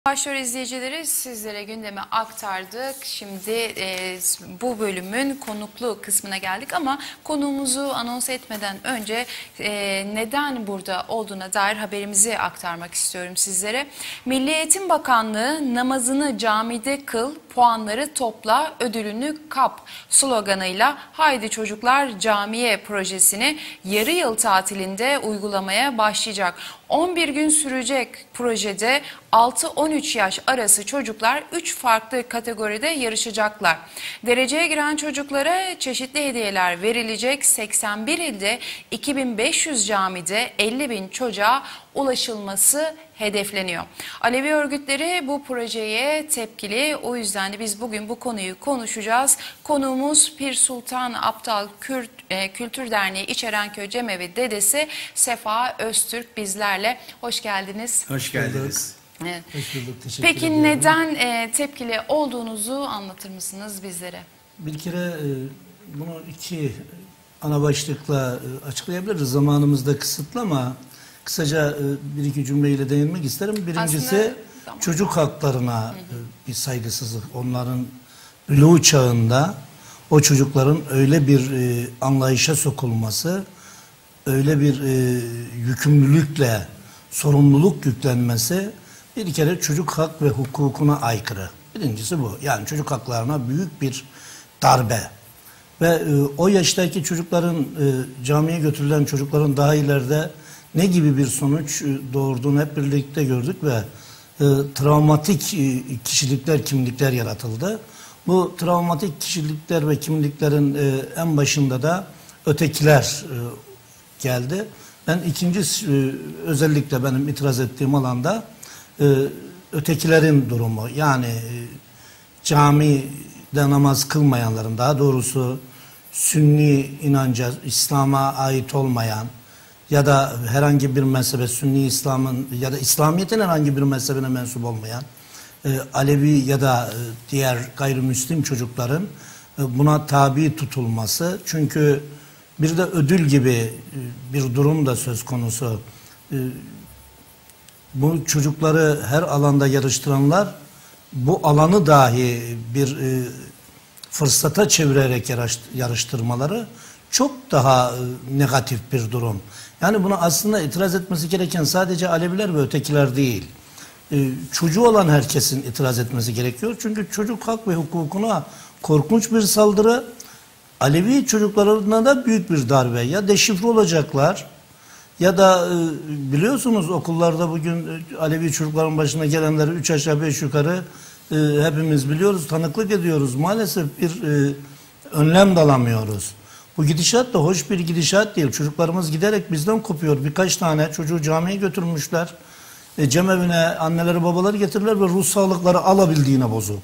Başrol izleyicileri, sizlere gündemi aktardık. Şimdi bu bölümün konuklu kısmına geldik ama konuğumuzu anons etmeden önce neden burada olduğuna dair haberimizi aktarmak istiyorum sizlere. Milli Eğitim Bakanlığı namazını camide kıl, puanları topla, ödülünü kap sloganıyla Haydi Çocuklar Camiye projesini yarı yıl tatilinde uygulamaya başlayacak. 11 gün sürecek projede 6-13 yaş arası çocuklar 3 farklı kategoride yarışacaklar. Dereceye giren çocuklara çeşitli hediyeler verilecek. 81 ilde 2500 camide 50.000 çocuğa ulaşılması hedefleniyor. Alevi örgütleri bu projeye tepkili. O yüzden de biz bugün bu konuyu konuşacağız. Konuğumuz Pir Sultan Abdal Kültür Derneği İçerenköy Cemevi Dedesi Sefa Öztürk bizlerle. Hoş geldiniz. Hoş geldiniz. Evet. Hoş bulduk. Teşekkür Peki ediyorum. neden tepkili olduğunuzu anlatır mısınız bizlere? Bir kere bunu iki ana başlıkla açıklayabiliriz. Zamanımız da kısıtlı ama kısaca bir iki cümleyle değinmek isterim. Birincisi çocuk haklarına bir saygısızlık. Onların buluğ çağında o çocukların öyle bir anlayışa sokulması, öyle bir yükümlülükle sorumluluk yüklenmesi bir kere çocuk hak ve hukukuna aykırı. Birincisi bu. Yani çocuk haklarına büyük bir darbe. Ve o yaştaki çocukların, camiye götürülen çocukların daha ileride ne gibi bir sonuç doğurduğunu hep birlikte gördük ve travmatik kişilikler, kimlikler yaratıldı. Bu travmatik kişilikler ve kimliklerin en başında da ötekiler geldi. Ben ikinci özellikle benim itiraz ettiğim alanda ötekilerin durumu. Yani camide namaz kılmayanların, daha doğrusu Sünni inanca, İslam'a ait olmayan ya da herhangi bir mezhebe, Sünni İslam'ın ya da İslamiyet'in herhangi bir mezhebine mensup olmayan Alevi ya da diğer gayrimüslim çocukların buna tabi tutulması. Çünkü bir de ödül gibi bir durum da söz konusu. Bu çocukları her alanda yarıştıranlar bu alanı dahi bir fırsata çevirerek yarıştırmaları çok daha negatif bir durum. Yani buna aslında itiraz etmesi gereken sadece Aleviler ve ötekiler değil. Çocuğu olan herkesin itiraz etmesi gerekiyor. Çünkü çocuk hak ve hukukuna korkunç bir saldırı. Alevi çocuklarına da büyük bir darbe. Ya deşifre olacaklar ya da biliyorsunuz okullarda bugün Alevi çocukların başına gelenleri 3 aşağı 5 yukarı hepimiz biliyoruz, tanıklık ediyoruz. Maalesef bir önlem de alamıyoruz. Bu gidişat da hoş bir gidişat değil. Çocuklarımız giderek bizden kopuyor. Birkaç tane çocuğu camiye götürmüşler. Cemevine anneleri babaları getirirler ve ruh sağlıkları alabildiğine bozuk.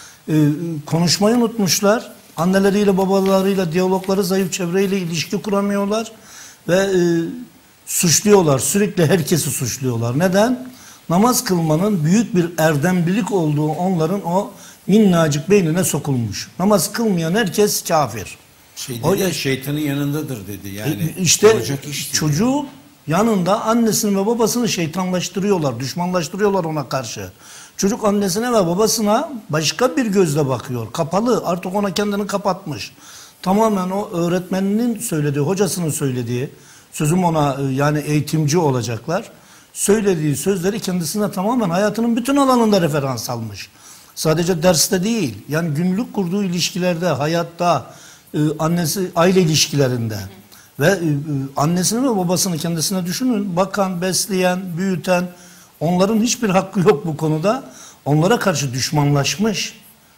Konuşmayı unutmuşlar. Anneleriyle babalarıyla diyalogları zayıf, çevreyle ilişki kuramıyorlar ve suçluyorlar. Sürekli herkesi suçluyorlar. Neden? Namaz kılmanın büyük bir erdemlilik olduğu onların o minnacık beynine sokulmuş. Namaz kılmayan herkes kafir. Şeytanın yanındadır dedi. Yani işte çocuğu yanında annesini ve babasını şeytanlaştırıyorlar, düşmanlaştırıyorlar ona karşı. Çocuk annesine ve babasına başka bir gözle bakıyor. Kapalı, artık ona kendini kapatmış. Tamamen o öğretmeninin söylediği, hocasının söylediği, sözüm ona yani eğitimci olacaklar, söylediği sözleri kendisine tamamen hayatının bütün alanında referans almış. Sadece derste değil, yani günlük kurduğu ilişkilerde, hayatta, annesi, aile ilişkilerinde ve annesini ve babasını kendisine düşünün, bakan, besleyen, büyüten, onların hiçbir hakkı yok bu konuda. Onlara karşı düşmanlaşmış.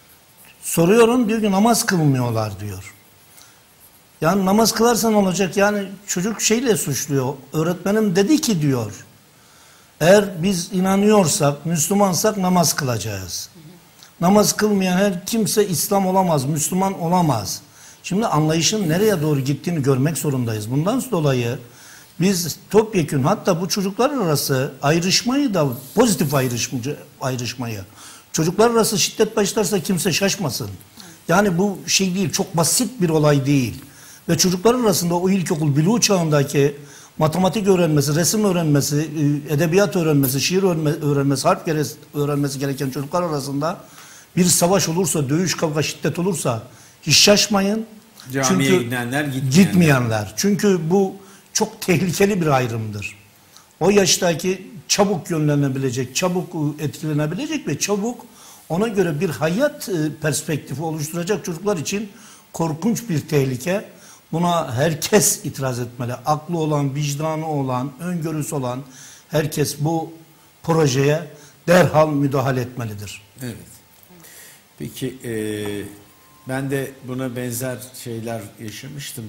Soruyorum, diyor ki namaz kılmıyorlar diyor. Yani namaz kılarsan olacak, yani çocuk şeyle suçluyor. Öğretmenim dedi ki diyor, eğer biz inanıyorsak, Müslümansak namaz kılacağız. Namaz kılmayan her kimse İslam olamaz, Müslüman olamaz. Şimdi anlayışın nereye doğru gittiğini görmek zorundayız. Bundan dolayı biz topyekün, hatta bu çocuklar arası ayrışmayı da, pozitif ayrışmayı, çocuklar arası şiddet başlarsa kimse şaşmasın. Yani bu şey değil, çok basit bir olay değil. Ve çocuklar arasında o ilkokul buluğ çağındaki matematik öğrenmesi, resim öğrenmesi, edebiyat öğrenmesi, şiir öğrenmesi, harf öğrenmesi gereken çocuklar arasında bir savaş olursa, dövüş, kavga, şiddet olursa hiç şaşmayın. Camiye Çünkü gidenler, gitmeyenler. Çünkü bu çok tehlikeli bir ayrımdır. O yaştaki çabuk yönlenebilecek, çabuk etkilenebilecek ve çabuk ona göre bir hayat perspektifi oluşturacak çocuklar için korkunç bir tehlike. Buna herkes itiraz etmeli. Aklı olan, vicdanı olan, öngörüsü olan herkes bu projeye derhal müdahale etmelidir. Evet. Peki ben de buna benzer şeyler yaşamıştım.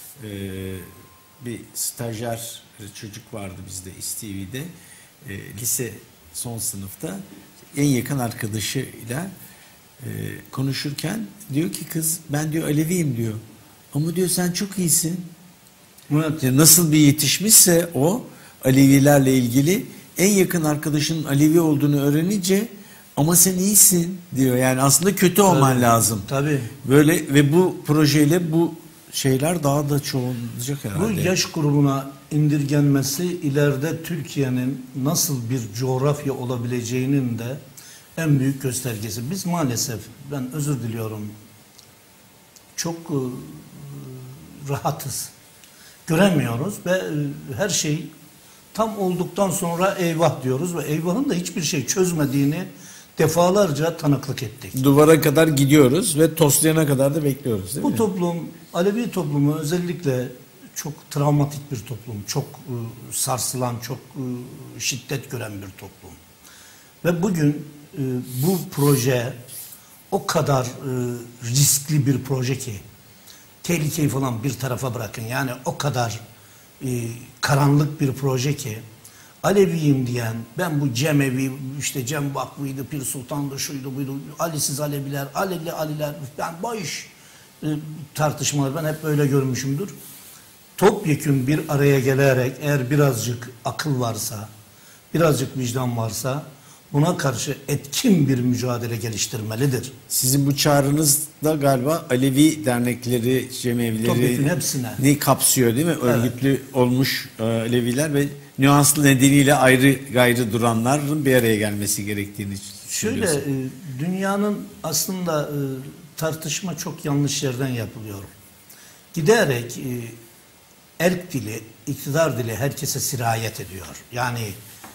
Bir stajyer çocuk vardı bizde İSTV'de. Lise son sınıfta en yakın arkadaşıyla konuşurken diyor ki kız ben diyor Aleviyim diyor. Ama diyor sen çok iyisin. Evet. Nasıl bir yetişmişse o Alevilerle ilgili en yakın arkadaşının Alevi olduğunu öğrenince ama sen iyisin diyor. Yani aslında kötü olman lazım. Tabii. Böyle ve bu projeyle bu şeyler daha da çoğalacak herhalde. Bu yaş grubuna indirgenmesi ileride Türkiye'nin nasıl bir coğrafya olabileceğinin de en büyük göstergesi. Biz maalesef, ben özür diliyorum, çok rahatız. Göremiyoruz ve her şey tam olduktan sonra eyvah diyoruz ve eyvahın da hiçbir şey çözmediğini defalarca tanıklık ettik. Duvara kadar gidiyoruz ve toslayana kadar da bekliyoruz değil Bu mi? toplum, Alevi toplumu özellikle çok travmatik bir toplum, çok sarsılan, çok şiddet gören bir toplum. Ve bugün bu proje o kadar riskli bir proje ki, tehlikeyi falan bir tarafa bırakın. Yani o kadar karanlık bir proje ki, Aleviyim diyen, ben bu Cemevi, işte Cem Vakfı'ydı, Pir Sultan'dı, şuydu buydu, Alisiz Aleviler, Aleli Aliler, ben boş tartışmalar, ben hep böyle görmüşümdür. Topyekün bir araya gelerek eğer birazcık akıl varsa, birazcık vicdan varsa buna karşı etkin bir mücadele geliştirmelidir. Sizin bu çağrınız da galiba Alevi dernekleri, cemevleri hepsine ne kapsıyor değil mi? Örgütlü olmuş Aleviler ve nüanslı nedeniyle ayrı gayrı duranların bir araya gelmesi gerektiğini şöyle dünyanın aslında tartışma çok yanlış yerden yapılıyor. Giderek erk dili, iktidar dili herkese sirayet ediyor. Yani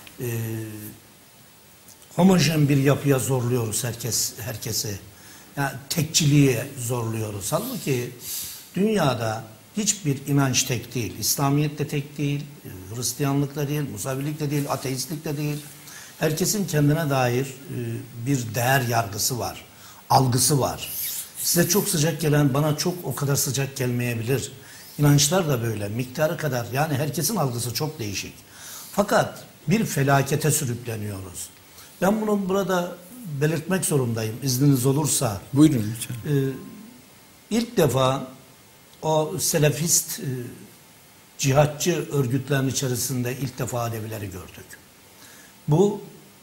homojen bir yapıya zorluyoruz herkesi. Yani tekçiliğe zorluyoruz. Halbuki dünyada hiçbir inanç tek değil. İslamiyet de tek değil, Hristiyanlık da değil, Musavilik de değil, ateistlik de değil. Herkesin kendine dair bir değer yargısı var, algısı var. Size çok sıcak gelen bana çok o kadar sıcak gelmeyebilir. İnançlar da böyle, miktarı kadar. Yani herkesin algısı çok değişik. Fakat bir felakete sürükleniyoruz. Ben bunu burada belirtmek zorundayım, izniniz olursa. Buyurun lütfen. İlk defa o selefist, cihatçı örgütlerin içerisinde ilk defa Alevileri gördük. Bu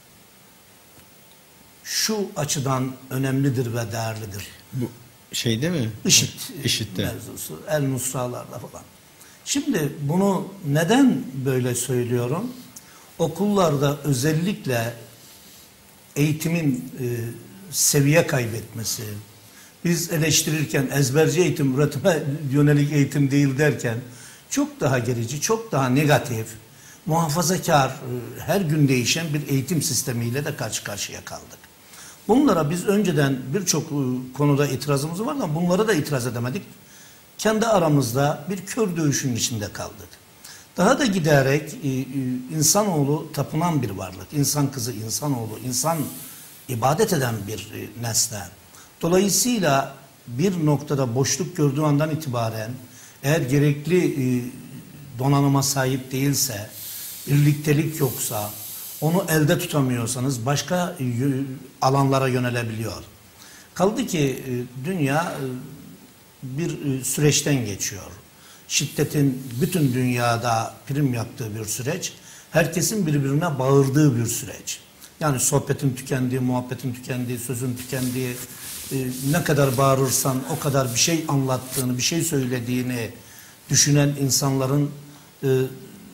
şu açıdan önemlidir ve değerlidir. Bu şeyde mi? IŞİD'de. Mevzusu, El Nusralarla falan. Şimdi bunu neden böyle söylüyorum? Okullarda özellikle eğitimin seviye kaybetmesi, biz eleştirirken ezberci eğitim, üretime yönelik eğitim değil derken çok daha gerici, çok daha negatif, muhafazakar, her gün değişen bir eğitim sistemiyle de karşı karşıya kaldık. Bunlara biz önceden birçok konuda itirazımız vardı ama bunlara da itiraz edemedik. Kendi aramızda bir kör dövüşünün içinde kaldık. Daha da giderek insanoğlu tapınan bir varlık. İnsan kızı, insanoğlu, insan ibadet eden bir nesne. Dolayısıyla bir noktada boşluk gördüğü andan itibaren eğer gerekli donanıma sahip değilse, birliktelik yoksa, onu elde tutamıyorsanız başka alanlara yönelebiliyor. Kaldı ki dünya bir süreçten geçiyor. Şiddetin bütün dünyada prim yaptığı bir süreç, herkesin birbirine bağırdığı bir süreç. Yani sohbetin tükendiği, muhabbetin tükendiği, sözün tükendiği, ne kadar bağırırsan o kadar bir şey anlattığını, bir şey söylediğini düşünen insanların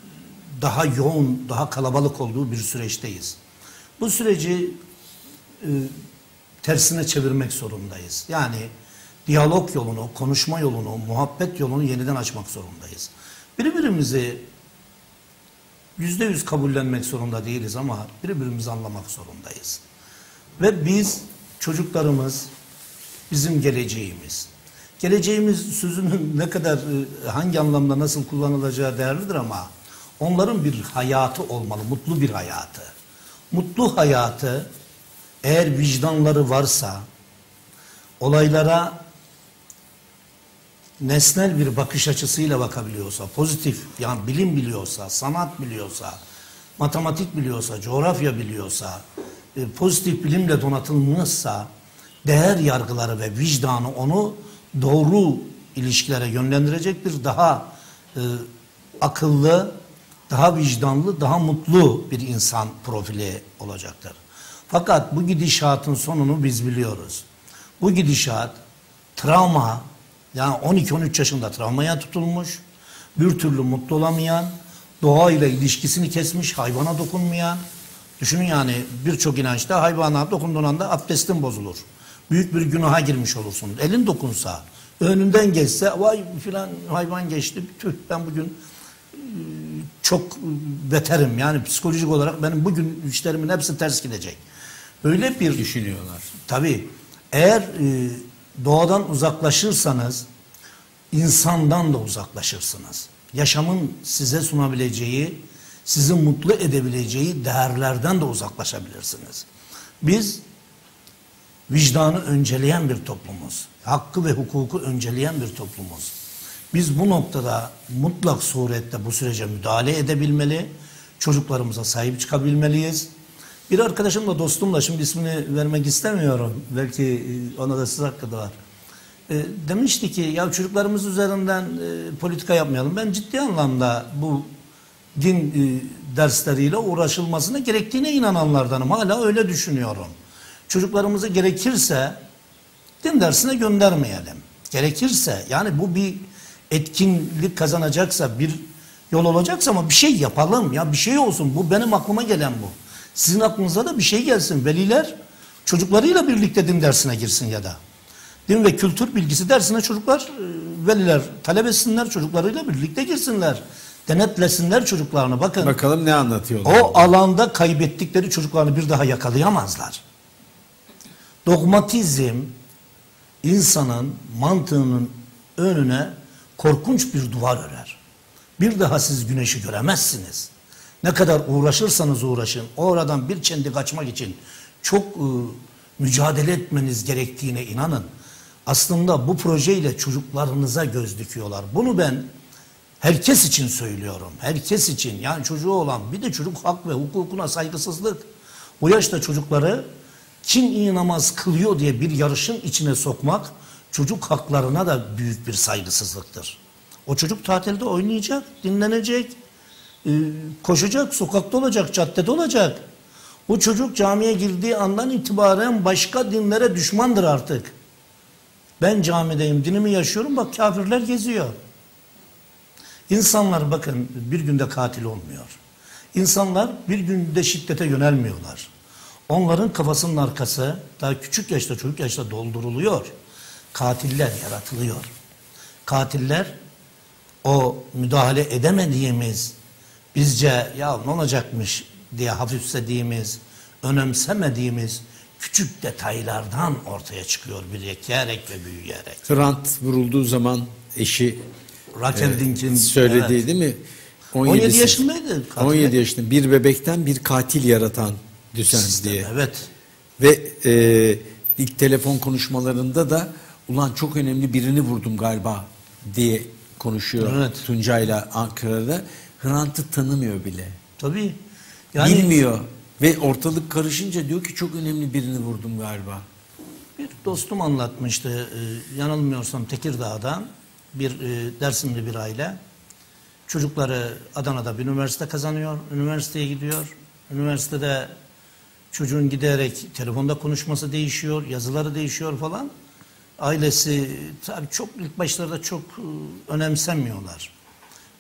daha yoğun, daha kalabalık olduğu bir süreçteyiz. Bu süreci tersine çevirmek zorundayız. Yani diyalog yolunu, konuşma yolunu, muhabbet yolunu yeniden açmak zorundayız. Birbirimizi %100 kabullenmek zorunda değiliz ama birbirimizi anlamak zorundayız. Ve biz, çocuklarımız bizim geleceğimiz. Geleceğimiz sözünün ne kadar, hangi anlamda nasıl kullanılacağı değerlidir ama onların bir hayatı olmalı, mutlu bir hayatı. Mutlu hayatı eğer vicdanları varsa, olaylara nesnel bir bakış açısıyla bakabiliyorsa, pozitif, yani bilim biliyorsa, sanat biliyorsa, matematik biliyorsa, coğrafya biliyorsa, pozitif bilimle donatılmışsa, değer yargıları ve vicdanı onu doğru ilişkilere yönlendirecektir. Daha akıllı, daha vicdanlı, daha mutlu bir insan profili olacaktır. Fakat bu gidişatın sonunu biz biliyoruz. Bu gidişat travma, yani 12-13 yaşında travmaya tutulmuş, bir türlü mutlu olamayan, doğayla ilişkisini kesmiş, hayvana dokunmayan, düşünün yani birçok inançta hayvana dokunduğun anda abdestin bozulur. Büyük bir günaha girmiş olursun. Elin dokunsa, önünden geçse, vay filan hayvan geçti, tüh ben bugün çok beterim. Yani psikolojik olarak benim bugün işlerimin hepsi ters gidecek. Öyle bir düşünüyorlar. Tabii eğer doğadan uzaklaşırsanız insandan da uzaklaşırsınız. Yaşamın size sunabileceği, sizi mutlu edebileceği değerlerden de uzaklaşabilirsiniz. Biz vicdanı önceleyen bir toplumuz. Hakkı ve hukuku önceleyen bir toplumuz. Biz bu noktada mutlak surette bu sürece müdahale edebilmeli, çocuklarımıza sahip çıkabilmeliyiz. Bir arkadaşımla, dostumla, şimdi ismini vermek istemiyorum, belki ona da söz hakkı da var. Demişti ki ya çocuklarımız üzerinden politika yapmayalım. Ben ciddi anlamda bu din dersleriyle uğraşılmasına gerektiğine inananlardanım. Hala öyle düşünüyorum. Çocuklarımızı gerekirse din dersine göndermeyelim. Gerekirse yani bu bir etkinlik kazanacaksa, bir yol olacaksa ama bir şey yapalım ya, bir şey olsun. Bu benim aklıma gelen bu. Sizin aklınıza da bir şey gelsin. Veliler çocuklarıyla birlikte din dersine girsin ya da. Din ve kültür bilgisi dersine çocuklar, veliler talep etsinler, çocuklarıyla birlikte girsinler. Denetlesinler çocuklarını. Bakın. Bakalım ne anlatıyorlar. O alanda kaybettikleri çocuklarını bir daha yakalayamazlar. Dogmatizm insanın mantığının önüne korkunç bir duvar örer. Bir daha siz güneşi göremezsiniz. Ne kadar uğraşırsanız uğraşın, oradan bir çendik açmak için çok mücadele etmeniz gerektiğine inanın. Aslında bu projeyle çocuklarınıza göz dikiyorlar. Bunu ben herkes için söylüyorum. Herkes için. Yani çocuğu olan, bir de çocuk hak ve hukukuna saygısızlık. Bu yaşta çocukları kim iyi namaz kılıyor diye bir yarışın içine sokmak çocuk haklarına da büyük bir saygısızlıktır. O çocuk tatilde oynayacak, dinlenecek, koşacak, sokakta olacak, caddede olacak. Bu çocuk camiye girdiği andan itibaren başka dinlere düşmandır artık. Ben camideyim, dinimi yaşıyorum, bak kafirler geziyor. İnsanlar bakın bir günde katil olmuyor. İnsanlar bir günde şiddete yönelmiyorlar. Onların kafasının arkası daha küçük yaşta, çocuk yaşta dolduruluyor. Katiller yaratılıyor. Katiller o müdahale edemediğimiz, bizce ya ne olacakmış diye hafiflediğimiz, önemsemediğimiz küçük detaylardan ortaya çıkıyor birikerek ve büyüyerek. Hrant vurulduğu zaman eşi Raquel Dink'in söylediği evet. değil mi? 17 yaşındaydı. 17 yaşında bir bebekten bir katil yaratan düzen Sistem, diye. evet. Ve ilk telefon konuşmalarında da ulan çok önemli birini vurdum galiba diye konuşuyor evet. Tuncay'la Ankara'da. Hrant'ı tanımıyor bile. Tabii. Yani bilmiyor. Ve ortalık karışınca diyor ki çok önemli birini vurdum galiba. bir dostum anlatmıştı. Yanılmıyorsam Tekirdağ'dan bir Dersimli bir aile. Çocukları Adana'da bir üniversite kazanıyor. Üniversiteye gidiyor. Üniversitede çocuğun giderek telefonda konuşması değişiyor. Yazıları değişiyor falan. Ailesi tabii çok ilk başlarda çok önemsemiyorlar.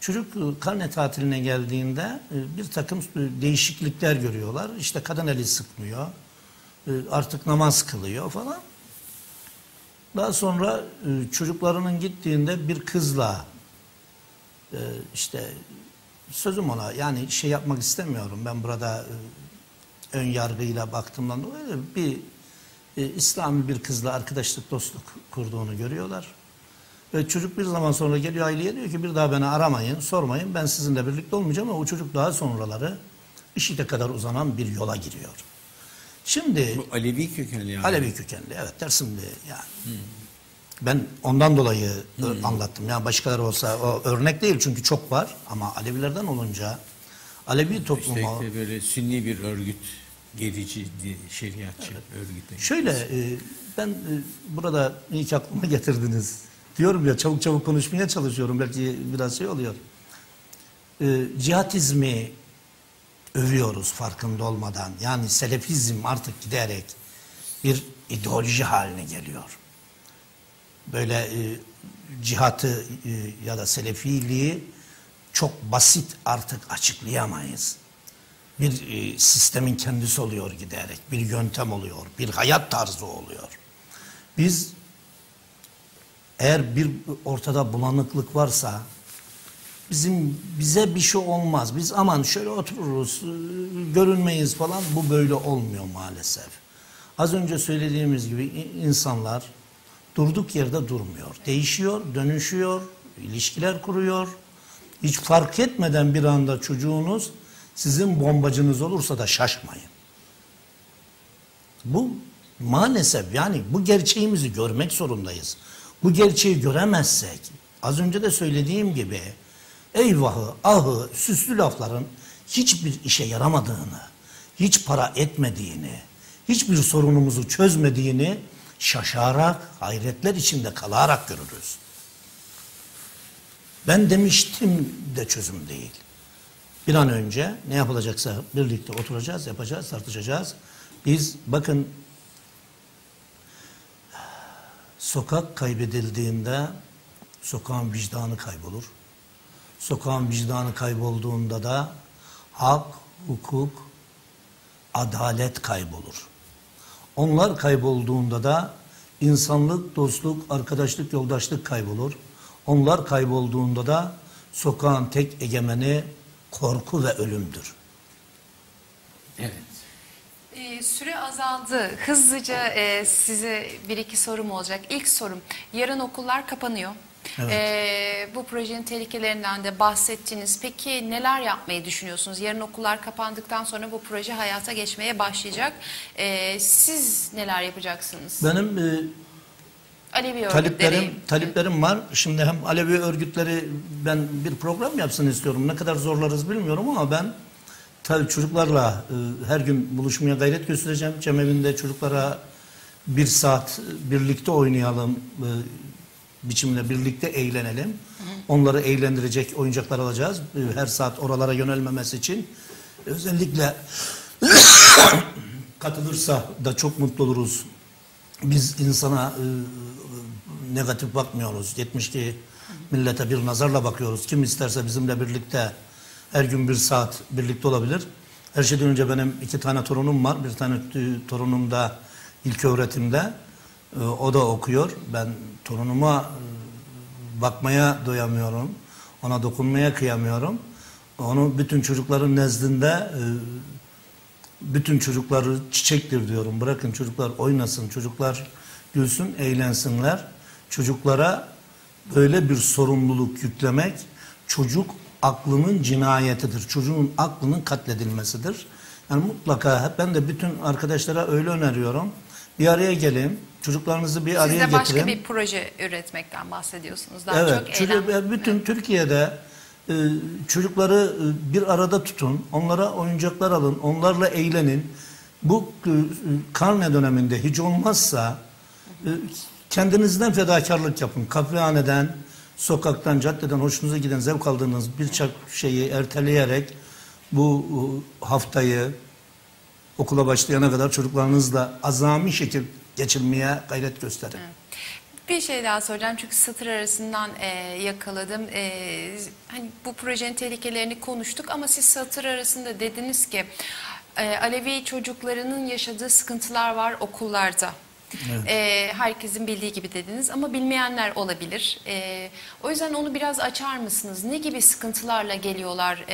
Çocuk karne tatiline geldiğinde bir takım değişiklikler görüyorlar. İşte kadın eli sıkmıyor, artık namaz kılıyor falan. Daha sonra çocuklarının gittiğinde bir kızla işte sözüm ona, yani şey yapmak istemiyorum ben burada, ön yargıyla baktığımdan dolayı bir İslami bir kızla arkadaşlık, dostluk kurduğunu görüyorlar. Ve çocuk bir zaman sonra geliyor aileye, diyor ki bir daha beni aramayın, sormayın, ben sizinle birlikte olmayacağım. Ama o çocuk daha sonraları IŞİD'e kadar uzanan bir yola giriyor. Şimdi Bu Alevi kökenli yani. Alevi kökenli, evet, Dersimli yani. Ben ondan dolayı anlattım. Yani başkaları olsa o örnek değil, çünkü çok var, ama Alevilerden olunca Alevi toplumu... İşte böyle sünni bir örgüt, gerici, şeriatçı örgüt. Şöyle, ben burada iyi ki aklıma getirdiniz. Diyorum ya, çabuk çabuk konuşmaya çalışıyorum, belki biraz şey oluyor. Cihatizmi övüyoruz farkında olmadan. Yani selefizm artık giderek bir ideoloji haline geliyor. Böyle cihatı ya da selefiliği çok basit artık açıklayamayız. Bir sistemin kendisi oluyor giderek, bir yöntem oluyor, bir hayat tarzı oluyor. Biz eğer bir ortada bulanıklık varsa bize bir şey olmaz. Biz aman şöyle otururuz, görünmeyiz falan, bu böyle olmuyor maalesef. Az önce söylediğimiz gibi insanlar durduk yerde durmuyor. Değişiyor, dönüşüyor, ilişkiler kuruyor. Hiç fark etmeden bir anda çocuğunuz sizin bombacınız olursa da şaşmayın. Bu maalesef, yani bu gerçeğimizi görmek zorundayız. Bu gerçeği göremezsek, az önce de söylediğim gibi, eyvahı, ahı, süslü lafların hiçbir işe yaramadığını, hiç para etmediğini, hiçbir sorunumuzu çözmediğini şaşarak, hayretler içinde kalarak görürüz. Ben demiştim de çözüm değil. Bir an önce ne yapılacaksa birlikte oturacağız, yapacağız, tartışacağız. Biz bakın, sokak kaybedildiğinde sokağın vicdanı kaybolur. Sokağın vicdanı kaybolduğunda da hak, hukuk, adalet kaybolur. Onlar kaybolduğunda da insanlık, dostluk, arkadaşlık, yoldaşlık kaybolur. Onlar kaybolduğunda da sokağın tek egemeni korku ve ölümdür. Evet. Süre azaldı. Hızlıca size bir iki sorum olacak. İlk sorum, yarın okullar kapanıyor. Evet. Bu projenin tehlikelerinden de bahsettiniz. Peki neler yapmayı düşünüyorsunuz? Yarın okullar kapandıktan sonra bu proje hayata geçmeye başlayacak. Siz neler yapacaksınız? Benim Alevi örgütleri. taliplerim var. Şimdi hem Alevi örgütleri, ben bir program yapsın istiyorum. Ne kadar zorlarız bilmiyorum, ama ben tabii çocuklarla her gün buluşmaya gayret göstereceğim. Cemevinde çocuklara bir saat birlikte oynayalım biçimde, birlikte eğlenelim. Onları eğlendirecek oyuncaklar alacağız. Her saat oralara yönelmemesi için. Özellikle katılırsa da çok mutlu oluruz. Biz insana negatif bakmıyoruz. 72 millete bir nazarla bakıyoruz. Kim isterse bizimle birlikte her gün bir saat birlikte olabilir. Her şeyden önce benim 2 tane torunum var. Bir tane torunum da ilköğretimde. O da okuyor. Ben torunuma bakmaya doyamıyorum. Ona dokunmaya kıyamıyorum. Onu bütün çocukların nezdinde bütün çocukları çiçektir diyorum. Bırakın çocuklar oynasın, çocuklar gülsün, eğlensinler. Çocuklara böyle bir sorumluluk yüklemek çocuk aklının cinayetidir. Çocuğun aklının katledilmesidir. Yani mutlaka ben de bütün arkadaşlara öyle öneriyorum. Bir araya gelin. Çocuklarınızı bir araya getirin. Siz de başka bir proje üretmekten bahsediyorsunuz. Daha evet, çok bütün Türkiye'de çocukları bir arada tutun. Onlara oyuncaklar alın. Onlarla eğlenin. Bu karne döneminde hiç olmazsa kendinizden fedakarlık yapın. Kahvehaneden, sokaktan, caddeden hoşunuza giden, zevk aldığınız birçok şeyi erteleyerek bu haftayı okula başlayana kadar çocuklarınızla azami şekil geçirmeye gayret gösterin. Evet. Bir şey daha soracağım çünkü satır arasından yakaladım. Hani bu projenin tehlikelerini konuştuk ama siz satır arasında dediniz ki Alevi çocuklarının yaşadığı sıkıntılar var okullarda. Evet. Herkesin bildiği gibi dediniz ama bilmeyenler olabilir. O yüzden onu biraz açar mısınız? Ne gibi sıkıntılarla geliyorlar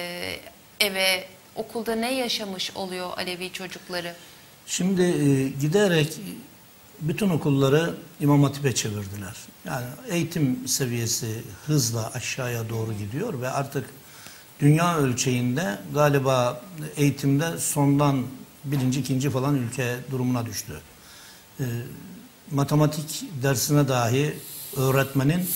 eve, okulda ne yaşamış oluyor Alevi çocukları? Şimdi giderek bütün okulları İmam Hatip'e çevirdiler. Yani eğitim seviyesi hızla aşağıya doğru gidiyor ve artık dünya ölçeğinde galiba eğitimde sondan birinci, ikinci falan ülke durumuna düştü. Matematik dersine dahi öğretmenin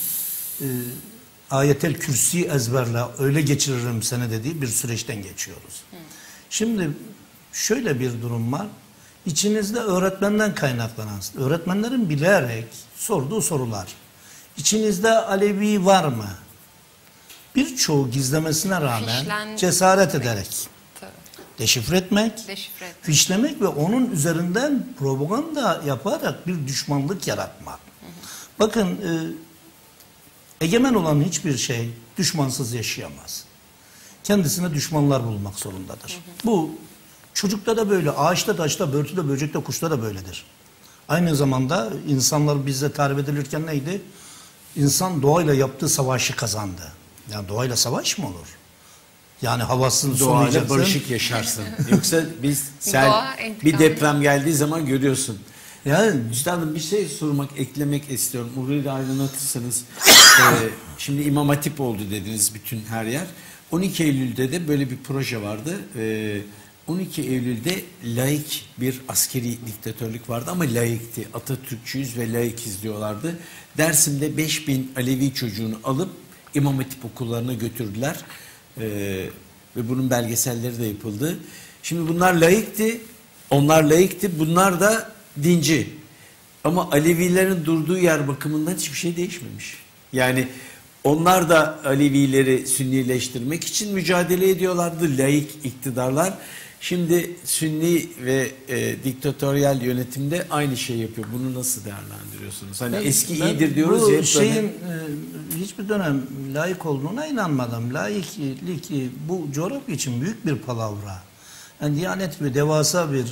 ayetel kürsi ezberle öyle geçiririm seni dediği bir süreçten geçiyoruz. Şimdi şöyle bir durum var. İçinizde öğretmenden kaynaklanan, öğretmenlerin bilerek sorduğu sorular. İçinizde Alevi var mı? Birçoğu gizlemesine rağmen cesaret ederek Tabii. deşifre etmek, fişlemek ve onun üzerinden propaganda yaparak bir düşmanlık yaratmak. Bakın egemen olan hiçbir şey düşmansız yaşayamaz. Kendisine düşmanlar bulmak zorundadır. Bu çocukta da böyle, ağaçta, taşta, börtüde, böcekte, kuşta da böyledir. Aynı zamanda insanlar bizde tarif edilirken neydi? İnsan doğayla yaptığı savaşı kazandı. Yani doğayla savaş mı olur? Yani havasını Doğayla soluyacaksın. barışık yaşarsın. Yoksa Doğa bir deprem geldiği zaman görüyorsun. Yani Üstadım bir şey sormak, eklemek istiyorum. Orayı da aydınlatırsanız. Şimdi İmam Hatip oldu dediniz bütün her yer. 12 Eylül'de de böyle bir proje vardı. 12 Eylül'de laik bir askeri diktatörlük vardı ama laikti. Atatürkçüyüz ve laikiz diyorlardı. Dersim'de 5000 Alevi çocuğunu alıp İmam Hatip okullarına götürdüler. Ve bunun belgeselleri de yapıldı. Şimdi bunlar laikti, onlar laikti, bunlar da dinci. Ama Alevilerin durduğu yer bakımından hiçbir şey değişmemiş. Yani onlar da Alevileri Sünnileştirmek için mücadele ediyorlardı, laik iktidarlar. Şimdi Sünni ve diktatöryal yönetimde aynı şey yapıyor. Bunu nasıl değerlendiriyorsunuz? Hani eski iyidir diyoruz bu ya. şeyin hiçbir dönem laik olduğuna inanmadım. Laiklik bu coğrafya için büyük bir palavra. Yani Diyanet gibi devasa bir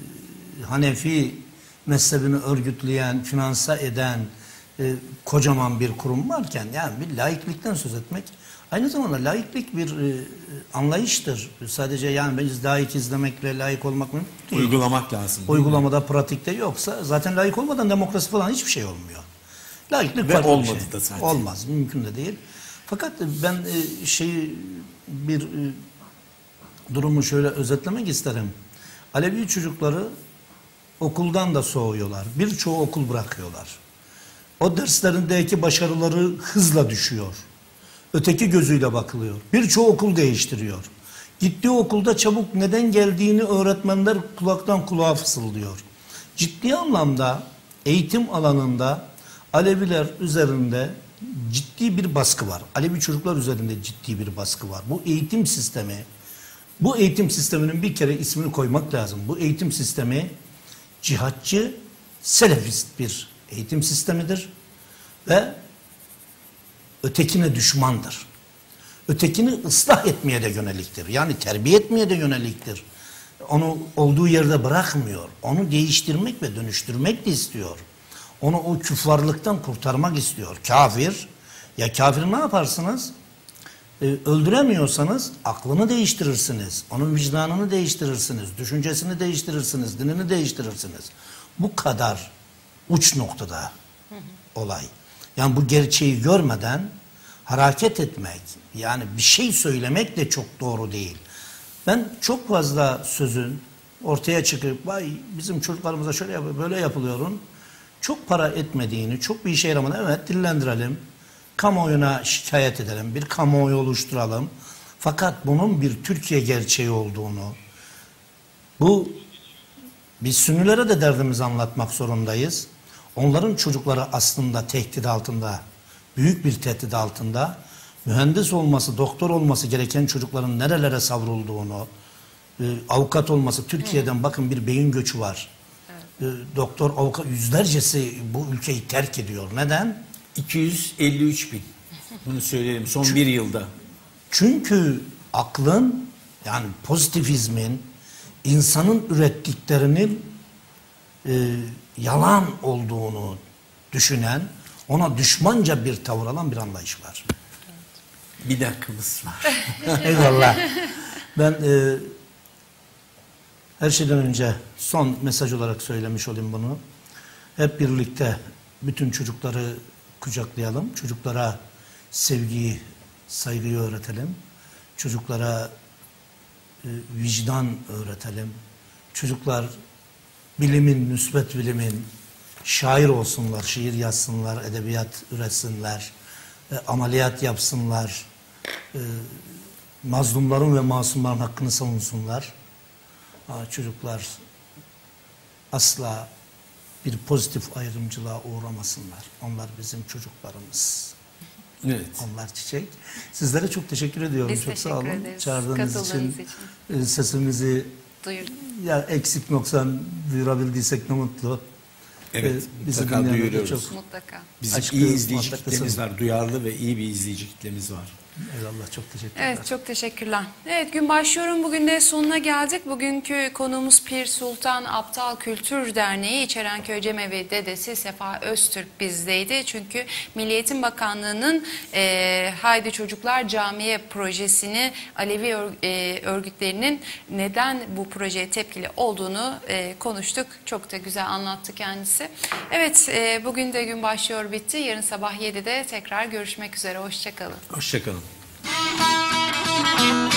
Hanefi mezhebini örgütleyen, finanse eden kocaman bir kurum varken yani bir laiklikten söz etmek aynı zamanda laiklik bir anlayıştır. Sadece yani biz laik izlemekle laik olmak mümkün değil. Uygulamak lazım. Uygulamada, pratikte yoksa zaten laik olmadan demokrasi falan hiçbir şey olmuyor. Laiklik Ve farklı olmadı bir şey. da zaten. Olmaz, mümkün de değil. Fakat ben durumu şöyle özetlemek isterim. Alevi çocukları okuldan da soğuyorlar. Birçoğu okul bırakıyorlar. O derslerindeki başarıları hızla düşüyor. Öteki gözüyle bakılıyor. Birçoğu okul değiştiriyor. Gittiği okulda çabuk neden geldiğini öğretmenler kulaktan kulağa fısıldıyor. Ciddi anlamda eğitim alanında Aleviler üzerinde ciddi bir baskı var. Alevi çocuklar üzerinde ciddi bir baskı var. Bu eğitim sisteminin bir kere ismini koymak lazım. Bu eğitim sistemi cihatçı, selefist bir eğitim sistemidir ve ötekine düşmandır. Ötekini ıslah etmeye de yöneliktir. Yani terbiye etmeye de yöneliktir. Onu olduğu yerde bırakmıyor. Onu değiştirmek ve dönüştürmek de istiyor. Onu o küffarlıktan kurtarmak istiyor. Kafir, ya kafiri ne yaparsınız? Öldüremiyorsanız aklını değiştirirsiniz. Onun vicdanını değiştirirsiniz. Düşüncesini değiştirirsiniz. Dinini değiştirirsiniz. Bu kadar uç noktada olay. Yani bu gerçeği görmeden hareket etmek, yani bir şey söylemek de çok doğru değil. Ben çok fazla sözün ortaya çıkıp vay bizim çocuklarımıza şöyle yapıyor, böyle yapılıyorun çok para etmediğini, çok bir işe yaramadığını evet dillendirelim. Kamuoyuna şikayet edelim, bir kamuoyu oluşturalım. Fakat bunun bir Türkiye gerçeği olduğunu, biz Sünnilere de derdimizi anlatmak zorundayız. Onların çocukları aslında tehdit altında, büyük bir tehdit altında. Mühendis olması, doktor olması gereken çocukların nerelere savrulduğunu, avukat olması, Türkiye'den bakın bir beyin göçü var. doktor, avukat yüzlercesi bu ülkeyi terk ediyor. Neden? 253 bin. Bunu söyleyelim son bir yılda. Çünkü aklın, yani pozitivizmin, insanın ürettiklerinin yalan olduğunu düşünen, ona düşmanca bir tavır alan bir anlayış var. Bir dakikamız var. Eyvallah. Ben her şeyden önce son mesaj olarak söylemiş olayım bunu. Hep birlikte bütün çocukları kucaklayalım. Çocuklara sevgiyi, saygıyı öğretelim. Çocuklara vicdan öğretelim. Çocuklar bilimin, müsbet bilimin şair olsunlar, şiir yazsınlar, edebiyat üretsinler, ameliyat yapsınlar, mazlumların ve masumların hakkını savunsunlar. Çocuklar asla bir pozitif ayrımcılığa uğramasınlar. Onlar bizim çocuklarımız. Evet. Onlar çiçek. Sizlere çok teşekkür ediyorum. Biz çok sağ teşekkür olun. ederiz. Çağırdığınız Katıldığınız için, sesimizi Duyurdum. ya eksik noksan duyurabildiysek ne mutlu. Evet, Bizi mutlaka dinleyenlere duyuruyoruz. Mutlaka. Bizim Aşkı, iyi izleyici muhabbeti kitlemiz senin. var. Duyarlı ve iyi bir izleyici kitlemiz var. Eyvallah, çok teşekkürler. Evet, çok teşekkürler. Evet, gün başlıyorum. Bugün de sonuna geldik. Bugünkü konuğumuz Pir Sultan Abtal Kültür Derneği İçerenköy Cemevi Dedesi Sefa Öztürk bizdeydi. Çünkü Milli Eğitim Bakanlığı'nın Haydi Çocuklar Camiye projesini Alevi örgütlerinin neden bu projeye tepkili olduğunu konuştuk. Çok da güzel anlattı kendisi. Evet, bugün de gün başlıyor bitti. Yarın sabah 7'de tekrar görüşmek üzere. Hoşça kalın. Hoşçakalın. Thank you.